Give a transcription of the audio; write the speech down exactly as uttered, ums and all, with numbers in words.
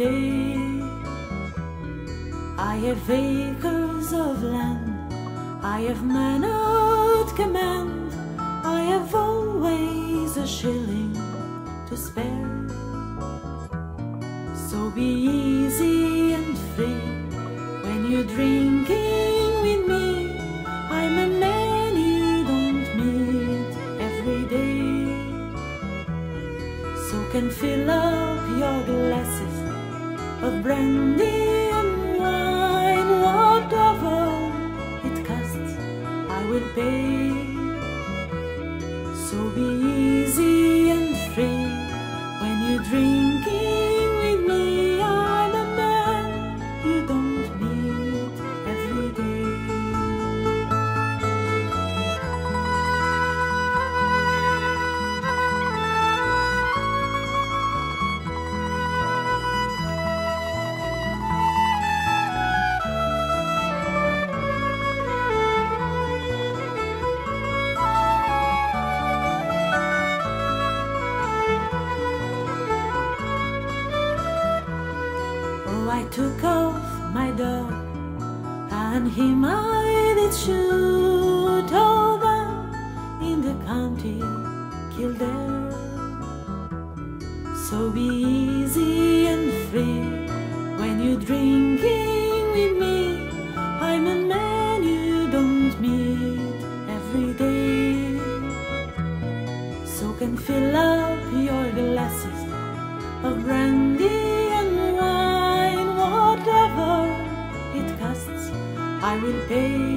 day. I have acres of land, I have men at command, I have always a shilling to spare. So be easy and free when you're drinking with me. I'm a man you don't meet every day. So can fill up your glasses of brandy and wine, whatever it costs, I will pay. So be easy and free when you're drinking with me. I'm a man you don't meet every day. I took off my dog, and him I did shoot over in the county Kildare. So be easy and free when you're drinking with me. I'm a man you don't meet every day. So can fill up your glasses of brandy and wine, whatever it costs, I will pay.